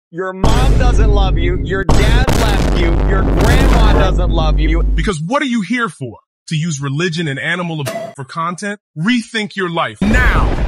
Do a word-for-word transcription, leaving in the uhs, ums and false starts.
Your mom doesn't love you. Your dad left you. Your grandma doesn't love you. Because what are you here for? To use religion and animal abuse for content? Rethink your life now.